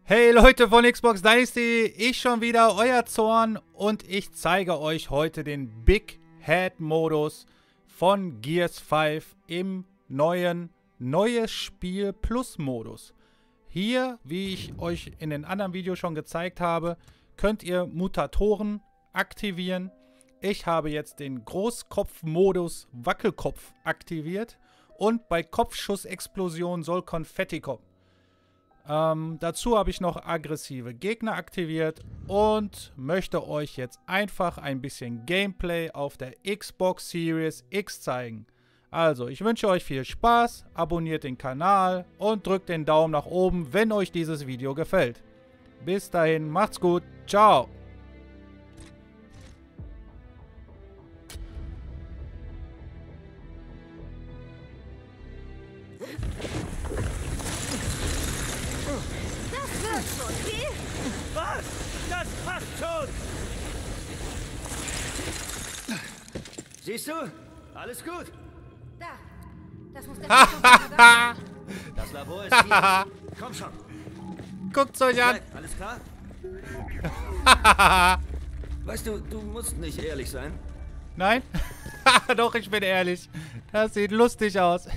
Hey Leute von Xbox Dynasty, ich schon wieder, euer Zorn, und ich zeige euch heute den Big Head Modus von Gears 5 im neuen Neues Spiel Plus Modus. Hier, wie ich euch in den anderen Videos schon gezeigt habe, könnt ihr Mutatoren aktivieren. Ich habe jetzt den Großkopf-Modus Wackelkopf aktiviert und bei Kopfschussexplosion soll Konfetti kommen. Dazu habe ich noch aggressive Gegner aktiviert und möchte euch jetzt einfach ein bisschen Gameplay auf der Xbox Series X zeigen. Also, ich wünsche euch viel Spaß, abonniert den Kanal und drückt den Daumen nach oben, wenn euch dieses Video gefällt. Bis dahin, macht's gut, ciao! Was? Das passt schon! Siehst du? Alles gut. Da. Das muss der sein. Das Labor ist hier. Komm schon. Guckt's euch an! Jack, alles klar? Weißt du, du musst nicht ehrlich sein. Nein? Doch, ich bin ehrlich. Das sieht lustig aus.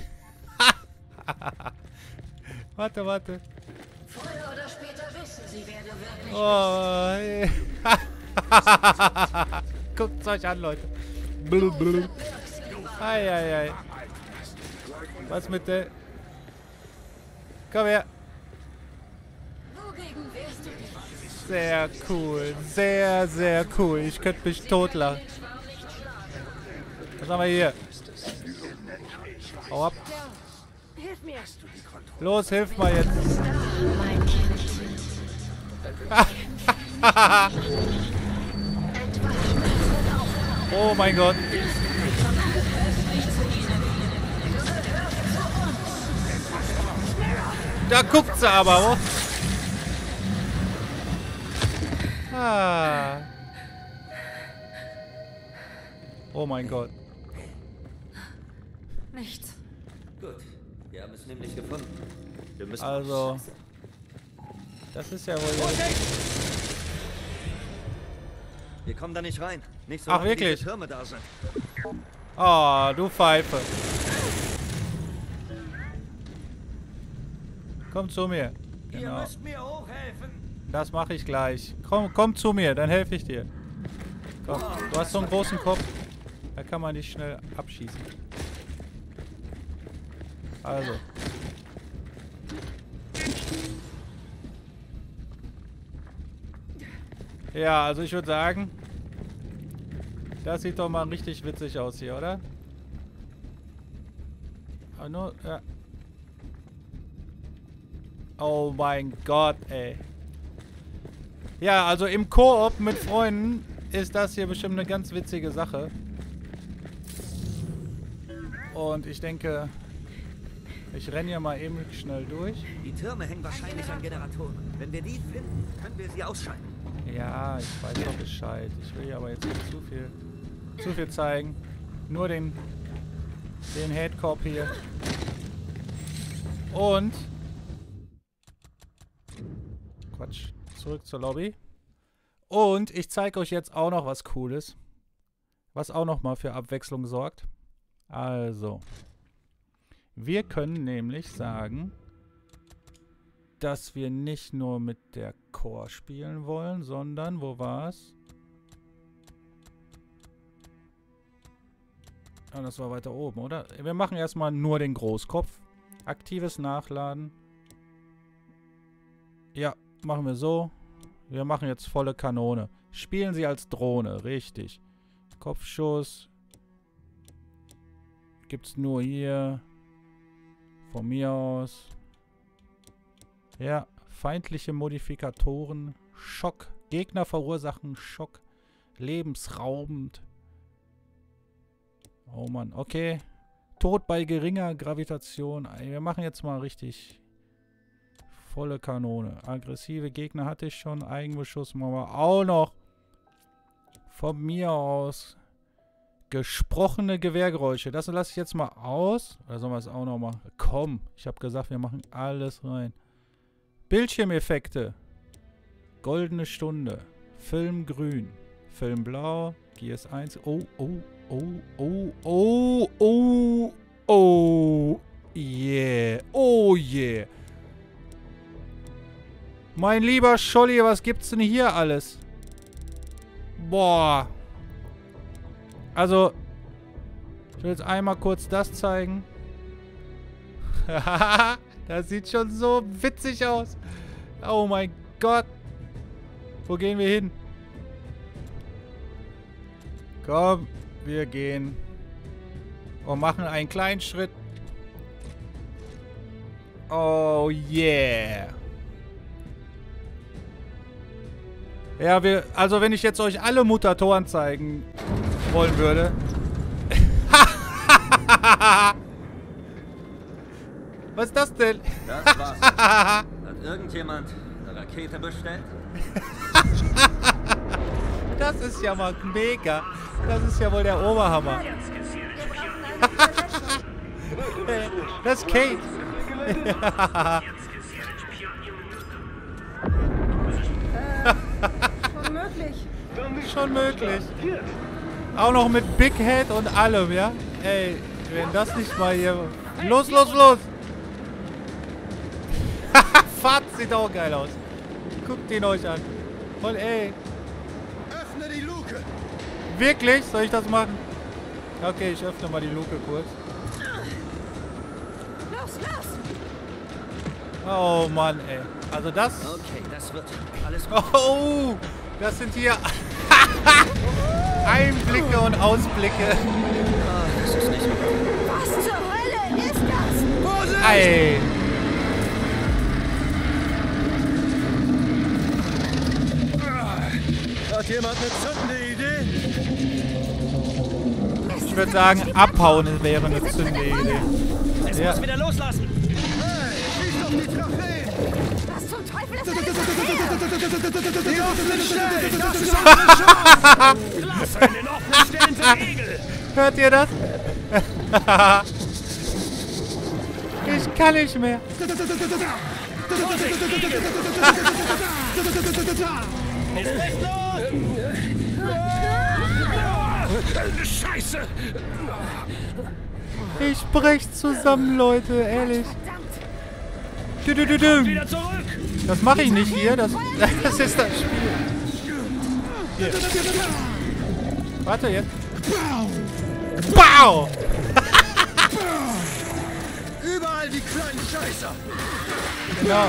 Warte. Früher oder später wissen sie, wer du wirklich Oh, hey. Guckt's euch an, Leute. Blub. Ei. Was mit der... Komm her. bist. Wogegen wehrst du dich? Sehr cool. Sehr cool. Ich könnte mich totlachen. Was haben wir hier? Hau ab. Hilf mir. Los, hilf mal jetzt. Mein Kind. Oh mein Gott. Da guckt sie aber. Oh mein Gott. Nichts. Gut. Wir haben es nämlich gefunden. Wir müssen Also, das ist ja wohl... Wir kommen da nicht rein. Nicht so Ach, lange, wie wirklich? die Türme da sind. Oh, du Pfeife. Komm zu mir. Ihr Genau. müsst mir hochhelfen. Das mache ich gleich. Komm zu mir, dann helfe ich dir. Komm, du hast so einen großen Kopf. Da kann man dich schnell abschießen. Also. Ja, also ich würde sagen, das sieht doch mal richtig witzig aus hier, oder? Aber nur, ja. Oh mein Gott, ey. Ja, also im Koop mit Freunden ist das hier bestimmt eine ganz witzige Sache. Und ich denke, ich renne hier mal eben schnell durch. Die Türme hängen wahrscheinlich an Generatoren. Wenn wir die finden, können wir sie ausschalten. Ja, ich weiß doch Bescheid. Ich will hier aber jetzt nicht zu viel zeigen. Nur den Headcorp hier. Und Quatsch. Zurück zur Lobby. Und ich zeige euch jetzt auch noch was Cooles. Was auch noch mal für Abwechslung sorgt. Also. Wir können nämlich sagen, dass wir nicht nur mit der Core spielen wollen, sondern, wo war's? Ah, das war weiter oben, oder? Wir machen erstmal nur den Großkopf. Aktives Nachladen. Ja, machen wir so. Wir machen jetzt volle Kanone. Spielen sie als Drohne, richtig. Kopfschuss. Gibt's nur hier. Von mir aus. Ja, feindliche Modifikatoren. Schock. Gegner verursachen Schock. Lebensraubend. Oh Mann, okay. Tod bei geringer Gravitation. Wir machen jetzt mal richtig volle Kanone. Aggressive Gegner hatte ich schon. Eigenbeschuss machen wir auch noch. Von mir aus. Gesprochene Gewehrgeräusche. Das lasse ich jetzt mal aus. Oder sollen wir es auch noch machen? Komm, ich habe gesagt, wir machen alles rein. Bildschirmeffekte. Goldene Stunde. Film grün. Film blau. Gears 1. Oh, oh, oh, oh, oh, oh, oh. Yeah. Oh yeah. Mein lieber Scholli, was gibt's denn hier alles? Boah. Also, ich will jetzt einmal kurz das zeigen. Das sieht schon so witzig aus. Oh mein Gott. Wo gehen wir hin? Komm, wir gehen. Und machen einen kleinen Schritt. Oh yeah. Ja, also wenn ich jetzt euch alle Mutatoren zeigen wollen würde. Was ist das denn? Das war's. Hat irgendjemand eine Rakete bestellt? Das ist ja mal mega. Das ist ja wohl der Oberhammer. Das ist Kate. Schon möglich. Schon möglich. Auch noch mit Big Head und allem, ja? Ey, wenn das nicht mal hier... Los, los, los! Fahrt sieht auch geil aus. Guckt ihn euch an. Und ey. Öffne die Luke! Wirklich? Soll ich das machen? Okay, ich öffne mal die Luke kurz. Los, los! Oh Mann, ey. Also das... Okay, das wird alles gut. Oh, das sind hier Einblicke und Ausblicke. Das ist nicht gut. Was zur Hölle ist das? Vorsicht! Ey. Hat jemand eine zündende Idee? Ich würde sagen, abhauen wäre eine zündende Idee. Es Ja. muss wieder loslassen. Hey, schieß doch die Trophäen! Was zum Teufel ist das? Die offenen Stellen! Das ist unsere Chance! Glas in den offenen Stellen sind Egel. Hört ihr das? Ich kann nicht mehr. Es bricht los. Scheiße. Ich brech zusammen, Leute, ehrlich. Wieder zurück. Das mache ich nicht hier. Das ist das Spiel. Hier. Warte jetzt. Bau! Überall die kleinen Scheißer! Genau.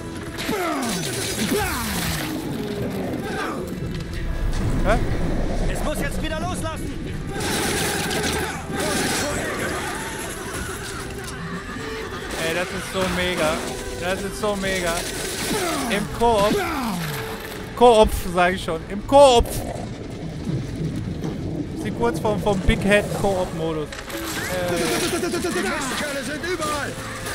Hä? Es muss jetzt wieder loslassen. Ey, das ist so mega. Das ist so mega. Im Koop. Koop, sage ich schon. Im Koop. Sie kurz vom Big Head Koop-Modus. Die Mistkerle sind überall!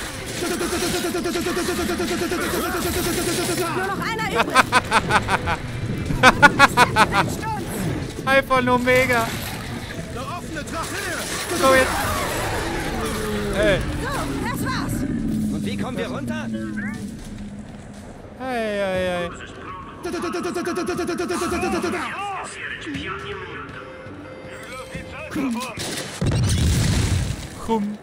Nur noch einer übrig. Einfach nur mega. Eine offene Trachea! So jetzt. Ey. So, das war's. Und wie kommen wir runter? Hey, hey, hey. Krumm.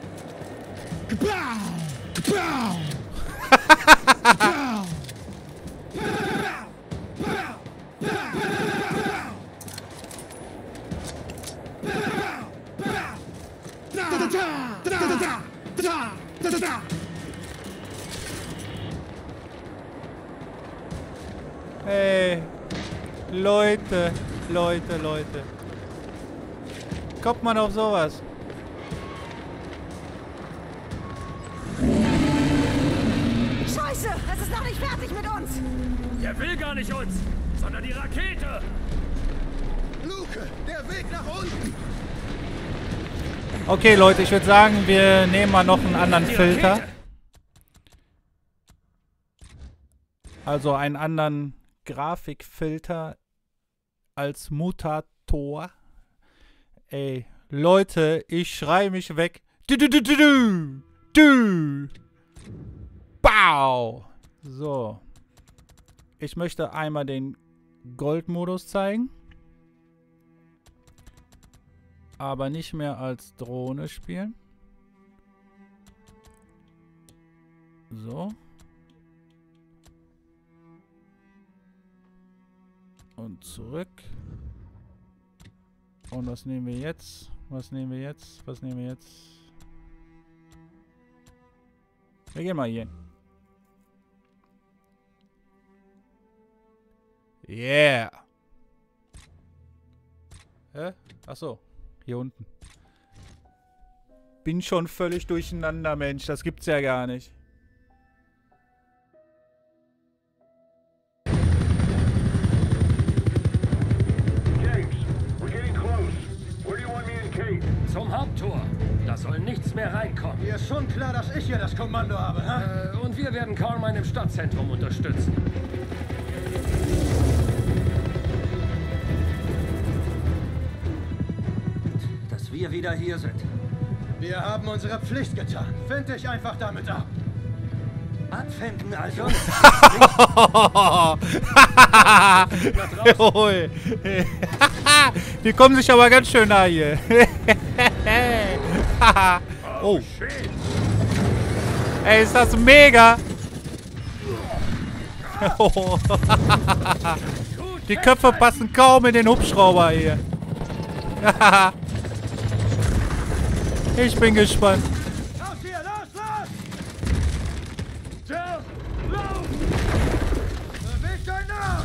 Hey. Leute, Leute, Leute. Kommt man auf sowas? Scheiße, es ist noch nicht fertig mit uns. Der will gar nicht uns, sondern die Rakete. Luke, der Weg nach unten! Okay, Leute, ich würde sagen, wir nehmen mal noch einen anderen Die Filter. Rakete. Also einen anderen Grafikfilter als Mutator. Ey, Leute, ich schrei mich weg. Du. Bau. So. Ich möchte einmal den Gold-Modus zeigen. Aber nicht mehr als Drohne spielen. So. Und zurück. Und was nehmen wir jetzt? Was nehmen wir jetzt? Was nehmen wir jetzt? Wir gehen mal hier hin. Yeah. Hä? Achso. Hier unten. Bin schon völlig durcheinander, Mensch. Das gibt's ja gar nicht. Zum Haupttor. Da soll nichts mehr reinkommen. Dir ist schon klar, dass ich hier das Kommando habe, hä? Und wir werden Carmine im Stadtzentrum unterstützen. Dass wir wieder hier sind. Wir haben unsere Pflicht getan. Find dich einfach damit ab. Abfinden also. Jawohl. Die kommen sich aber ganz schön nah hier. Oh. Ey, ist das mega. Die Köpfe passen kaum in den Hubschrauber hier. Ich bin gespannt. Los hier, los, los! Jill, lauf! Beweg deinen Arsch!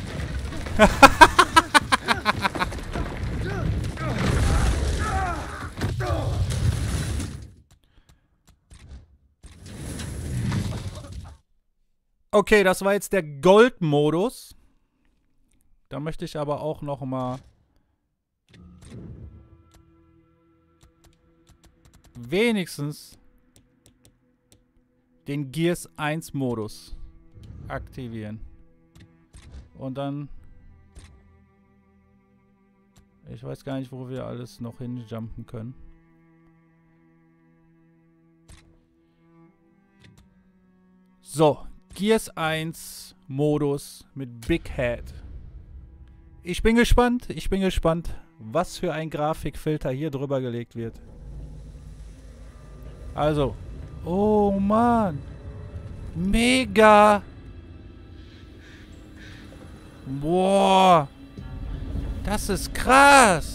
Okay, das war jetzt der Gold-Modus. Da möchte ich aber auch noch mal wenigstens den Gears 1 Modus aktivieren. Und dann... Ich weiß gar nicht, wo wir alles noch hinjumpen können. So, Gears 1 Modus mit Big Head. Ich bin gespannt, was für ein Grafikfilter hier drüber gelegt wird. Also, oh Mann, mega. Boah, das ist krass.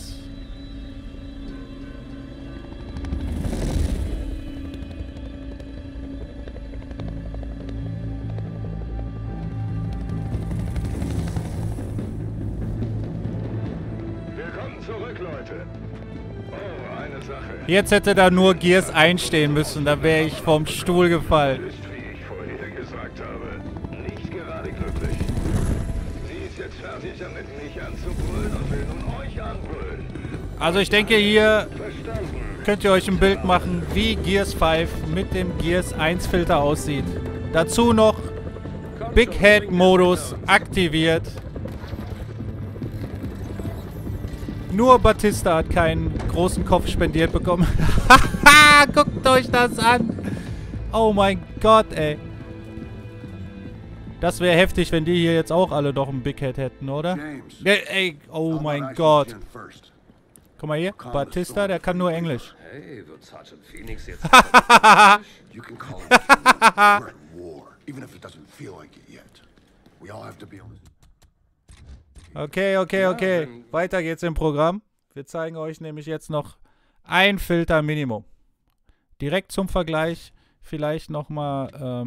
Willkommen zurück, Leute. Oh, eine Sache. Jetzt hätte da nur Gears einstehen müssen, da wäre ich vom Stuhl gefallen. Ist, wie ich vorher gesagt habe, nicht gerade glücklich. Sie ist jetzt fertig damit, mich anzubrüllen und will nun euch anbrüllen. Also ich denke, hier Verstanden? könnt ihr euch ein Bild machen, wie Gears 5 mit dem Gears 1 Filter aussieht. Dazu noch Big Head Modus aktiviert. Nur Batista hat keinen großen Kopf spendiert bekommen. Haha, guckt euch das an. Oh mein Gott, ey. Das wäre heftig, wenn die hier jetzt auch alle doch ein Big Head hätten, oder? James. Ey, oh mein Gott. Guck mal hier, Batista, der kann nur Englisch. Hey, wird Sergeant Phoenix jetzt... You can call it. We're at war, even if it doesn't feel like it yet. We all have to be honest. Okay. Weiter geht's im Programm. Wir zeigen euch nämlich jetzt noch ein Filter Minimum. Direkt zum Vergleich vielleicht nochmal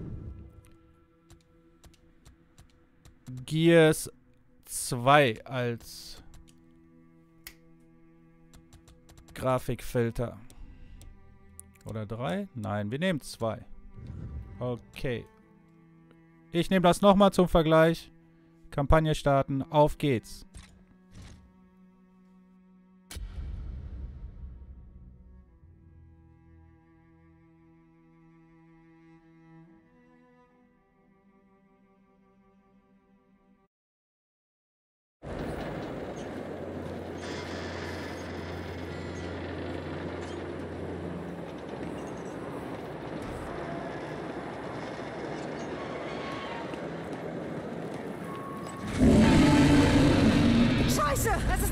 Gears 2 als Grafikfilter. Oder 3? Nein, wir nehmen 2. Okay. Ich nehme das nochmal zum Vergleich. Kampagne starten. Auf geht's.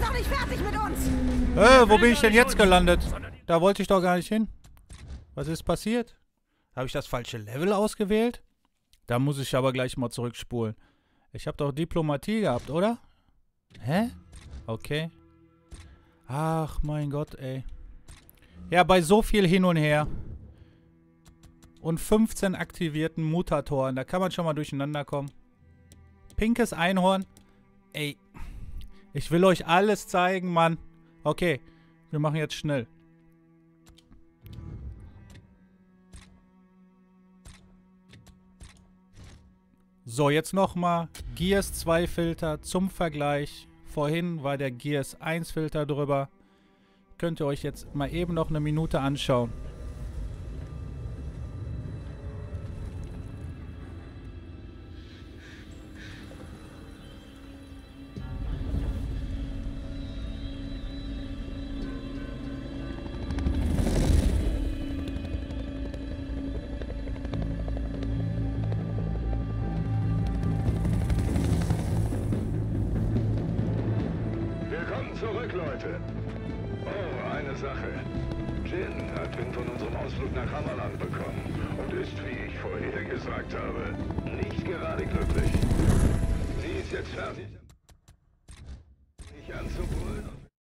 noch nicht fertig mit uns! Wo bin ich denn jetzt gelandet? Da wollte ich doch gar nicht hin. Was ist passiert? Habe ich das falsche Level ausgewählt? Da muss ich aber gleich mal zurückspulen. Ich habe doch Diplomatie gehabt, oder? Hä? Okay. Ach, mein Gott, ey. Ja, bei so viel hin und her. Und 15 aktivierten Mutatoren. Da kann man schon mal durcheinander kommen. Pinkes Einhorn. Ey. Ich will euch alles zeigen, Mann. Okay. Wir machen jetzt schnell. So, jetzt nochmal Gears 2 Filter zum Vergleich. Vorhin war der Gears 1 Filter drüber. Könnt ihr euch jetzt mal eben noch eine Minute anschauen. Zurück, Leute. Oh, eine Sache. Jin hat Wind von unserem Ausflug nach Hammerland bekommen und ist, wie ich vorher gesagt habe, nicht gerade glücklich. Sie ist jetzt fertig, mich anzubrüllen.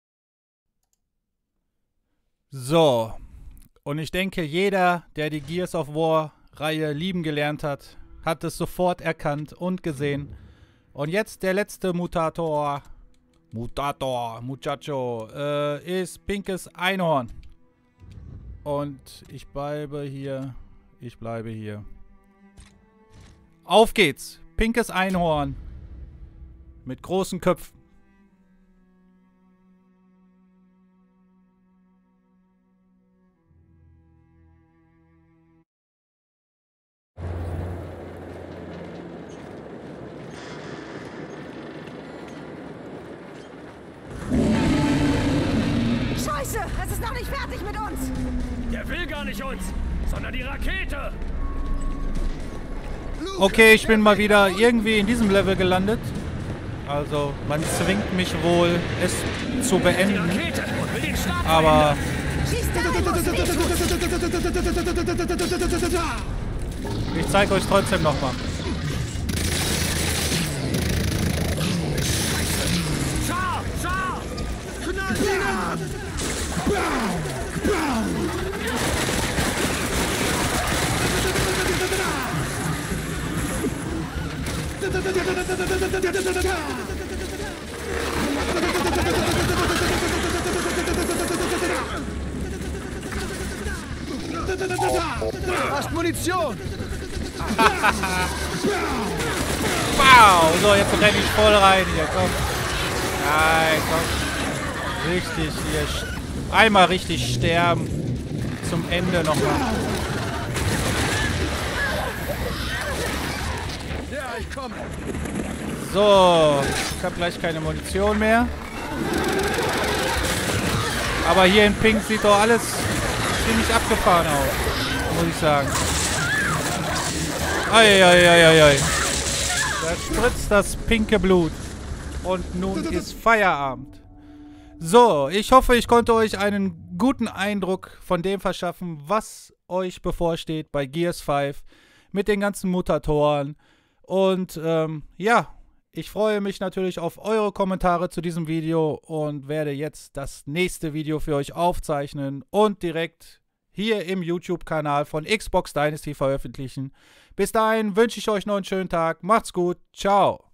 So. Und ich denke, jeder, der die Gears of War Reihe lieben gelernt hat, hat es sofort erkannt und gesehen. Und jetzt der letzte Muchacho, ist Pinkes Einhorn. Und ich bleibe hier. Auf geht's. Pinkes Einhorn. Mit großen Köpfen. Scheiße, es ist noch nicht fertig mit uns! Der will gar nicht uns, sondern die Rakete! Okay, ich bin mal wieder irgendwie in diesem Level gelandet. Also, man zwingt mich wohl, es zu beenden. Aber... ich zeige euch trotzdem nochmal. Hast Munition! Wow! So, jetzt renne ich voll rein hier, komm. Nein, komm. Richtig hier. Einmal richtig sterben. Zum Ende nochmal. Ja, ich komme. So, ich habe gleich keine Munition mehr. Aber hier in Pink sieht doch alles ziemlich abgefahren aus, muss ich sagen. Eieieiei. Da spritzt das pinke Blut. Und nun ist Feierabend. So, ich hoffe, ich konnte euch einen guten Eindruck von dem verschaffen, was euch bevorsteht bei Gears 5 mit den ganzen Mutatoren. Und ja, ich freue mich natürlich auf eure Kommentare zu diesem Video und werde jetzt das nächste Video für euch aufzeichnen und direkt hier im YouTube-Kanal von Xbox Dynasty veröffentlichen. Bis dahin wünsche ich euch noch einen schönen Tag. Macht's gut. Ciao.